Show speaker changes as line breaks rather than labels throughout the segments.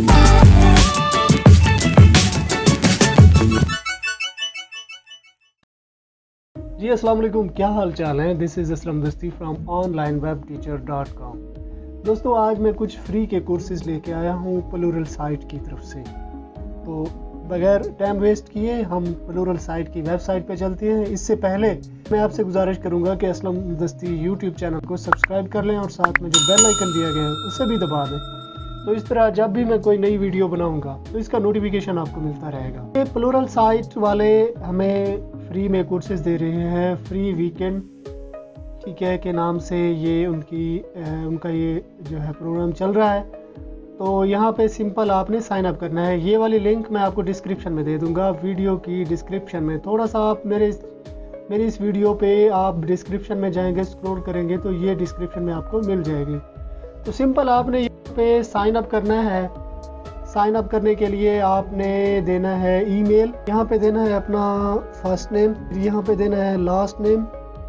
जी अस्सलाम वालेकुम, क्या हाल चाल है। दिस इज़ असलम दस्ती फ्राम onlinewebteacher.com। दोस्तों, आज मैं कुछ फ्री के कोर्सेज़ लेके आया हूँ प्लूरल साइट की तरफ से। तो बगैर टाइम वेस्ट किए हम प्लूरल साइट की वेबसाइट पे चलते हैं। इससे पहले मैं आपसे गुजारिश करूँगा कि असलम दस्ती यूट्यूब चैनल को सब्सक्राइब कर लें और साथ में जो बेल आइकन दिया गया है उसे भी दबा दें। तो इस तरह जब भी मैं कोई नई वीडियो बनाऊंगा तो इसका नोटिफिकेशन आपको मिलता रहेगा। ये प्लूरल साइट वाले हमें फ्री में कोर्सेज दे रहे हैं, फ्री वीकेंड ठीक है के नाम से ये उनका ये जो है प्रोग्राम चल रहा है। तो यहाँ पे सिंपल आपने साइन अप करना है। ये वाली लिंक मैं आपको डिस्क्रिप्शन में दे दूँगा, वीडियो की डिस्क्रिप्शन में। थोड़ा सा आप मेरी इस वीडियो पे आप डिस्क्रिप्शन में जाएंगे, स्क्रॉल करेंगे तो ये डिस्क्रिप्शन में आपको मिल जाएगी। तो सिंपल आपने यहाँ पे साइन अप करना है। साइन अप करने के लिए आपने देना है ईमेल, यहाँ पे देना है अपना फर्स्ट नेम, यहाँ पे देना है लास्ट नेम,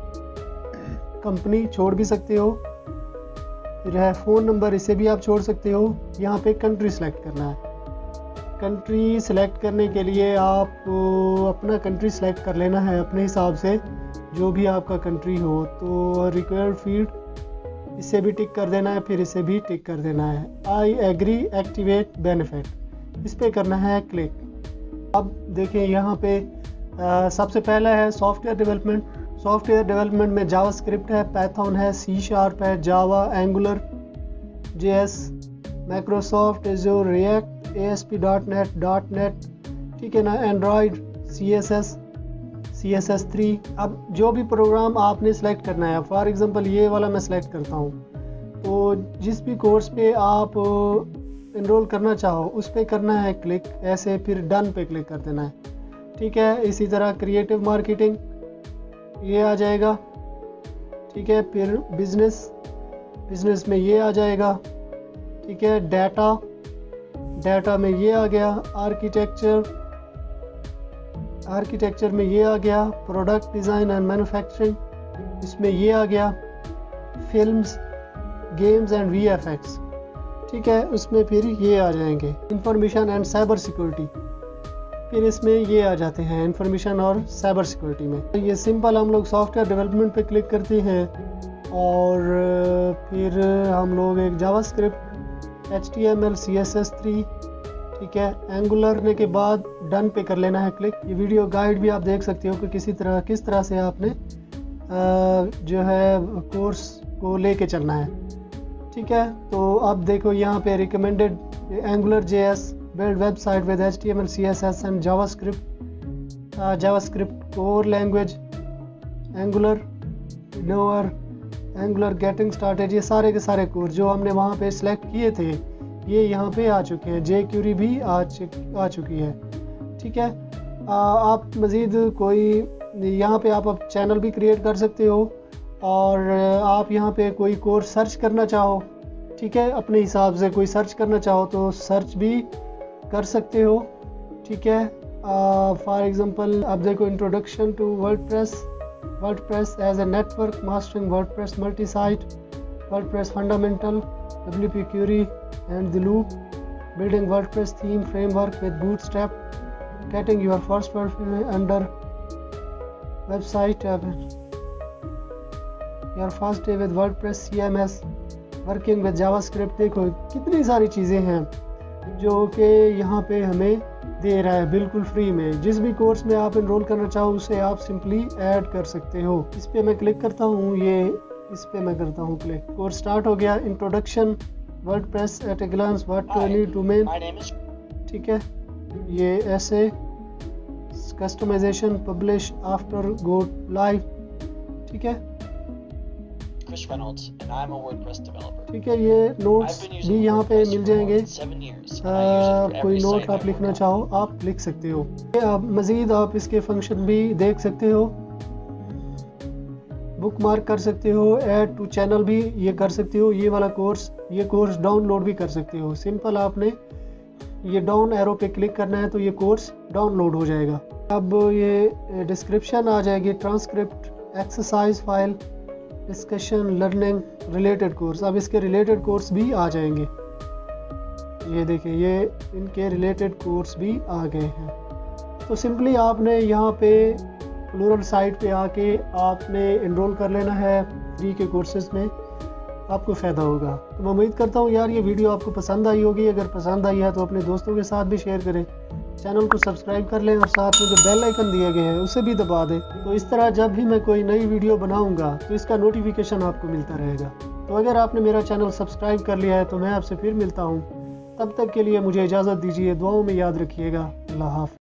कंपनी छोड़ भी सकते हो, फिर है फ़ोन नंबर, इसे भी आप छोड़ सकते हो। यहाँ पे कंट्री सेलेक्ट करना है। कंट्री सेलेक्ट करने के लिए आप अपना कंट्री सेलेक्ट कर लेना है अपने हिसाब से, जो भी आपका कंट्री हो। तो रिक्वायर्ड फील्ड इसे भी टिक कर देना है, फिर इसे भी टिक कर देना है। आई एग्री एक्टिवेट बेनिफिट, इस पे करना है क्लिक। अब देखिए यहाँ पे सबसे पहला है सॉफ्टवेयर डेवलपमेंट। सॉफ्टवेयर डेवलपमेंट में जावास्क्रिप्ट है, पाइथन है, C# है, Java, Angular, JS, Microsoft Azure, React, ASP.NET, ठीक है ना, एंड्रॉयड, CSS3। अब जो भी प्रोग्राम आपने सेलेक्ट करना है, फॉर एग्जांपल ये वाला मैं सेलेक्ट करता हूँ, तो जिस भी कोर्स पे आप इनरोल करना चाहो उस पे करना है क्लिक ऐसे, फिर डन पे क्लिक कर देना है, ठीक है। इसी तरह क्रिएटिव मार्केटिंग ये आ जाएगा, ठीक है। फिर बिजनेस में ये आ जाएगा, ठीक है। डाटा में ये आ गया। आर्किटेक्चर में ये आ गया। प्रोडक्ट डिज़ाइन एंड मैन्युफैक्चरिंग इसमें ये आ गया। फिल्म्स, गेम्स एंड VFX, ठीक है, उसमें फिर ये आ जाएंगे। इंफॉर्मेशन एंड साइबर सिक्योरिटी, फिर इसमें ये आ जाते हैं इंफॉर्मेशन और साइबर सिक्योरिटी में। ये सिंपल हम लोग सॉफ्टवेयर डेवलपमेंट पे क्लिक करते हैं और फिर हम लोग एक जावास्क्रिप्ट, HTML, CSS3, ठीक है, एंगुलर ने के बाद डन पे कर लेना है क्लिक। ये वीडियो गाइड भी आप देख सकते हो कि किस तरह से आपने जो है कोर्स को लेके चलना है, ठीक है। तो अब देखो यहाँ पे recommended Angular JS build website with HTML, CSS and JavaScript core language, Angular, नोअर, एंगुलर गेटिंग स्टार्टेड, ये सारे के सारे कोर्स जो हमने वहाँ पे सिलेक्ट किए थे ये यहाँ पे आ चुके हैं। jQuery भी आ चुकी है, ठीक है। आप मज़ीद कोई यहाँ पे आप चैनल भी क्रिएट कर सकते हो और आप यहाँ पे कोई कोर्स सर्च करना चाहो, ठीक है, अपने हिसाब से कोई सर्च करना चाहो तो सर्च भी कर सकते हो, ठीक है। फॉर एग्जांपल अब देखो introduction to WordPress as a network, mastering WordPress multi site, WordPress fundamental, WP Query and the loop, building WordPress theme framework with Bootstrap, getting your first WordPress under website, your first day with WordPress CMS, working with JavaScript। देखो कितनी सारी चीज़ें हैं जो कि यहाँ पे हमें दे रहा है बिल्कुल फ्री में। जिस भी कोर्स में आप इनरोल करना चाहो उसे आप सिंपली ऐड कर सकते हो। इस पर मैं क्लिक करता हूँ, इस पे मैं करता हूँ क्लिक। कोर्स स्टार्ट हो गया। Introduction WordPress at a glance, what to need domain, ठीक है। ये ऐसे customization, publish after go live, ठीक है। ठीक है, ये नोट्स भी यहाँ पे मिल जाएंगे। कोई नोट आप लिखना चाहो आप लिख सकते हो। आप मज़ीद आप इसके फंक्शन भी देख सकते हो, बुक मार्क कर सकते हो, ऐड टू चैनल भी ये कर सकते हो। ये वाला ये कोर्स डाउनलोड भी कर सकते हो। सिंपल आपने ये डाउन एरो पे क्लिक करना है तो ये कोर्स डाउनलोड हो जाएगा। अब ये डिस्क्रिप्शन आ जाएगी, transcript, exercise file, discussion, learning, related course. अब इसके रिलेटेड कोर्स भी आ जाएंगे। ये देखिए, ये इनके रिलेटेड कोर्स भी आ गए हैं। तो सिंपली आपने यहाँ पे प्लूरलसाइट पे आके आपने इनरोल कर लेना है फ्री के कोर्सेज में, आपको फ़ायदा होगा। तो मैं उम्मीद करता हूँ यार ये वीडियो आपको पसंद आई होगी। अगर पसंद आई है तो अपने दोस्तों के साथ भी शेयर करें, चैनल को सब्सक्राइब कर लें और साथ में जो बेल आइकन दिए गए हैं उसे भी दबा दें। तो इस तरह जब भी मैं कोई नई वीडियो बनाऊंगा तो इसका नोटिफिकेशन आपको मिलता रहेगा। तो अगर आपने मेरा चैनल सब्सक्राइब कर लिया है तो मैं आपसे फिर मिलता हूँ। तब तक के लिए मुझे इजाज़त दीजिए, दुआओं में याद रखिएगा। अल्लाह हाफ़िज़।